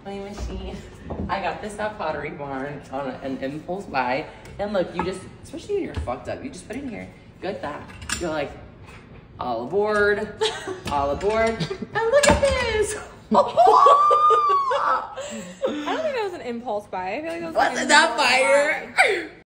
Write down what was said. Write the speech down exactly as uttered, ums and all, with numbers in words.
play machine. I got this at Potterybarn on an impulse buy. And look, you just, especially when you're fucked up, you just put it in here, you like that. You're like, all aboard, all aboard, and look at this. I don't think that was an impulse buy. I feel like that was Wasn't an that impulse fire? buy.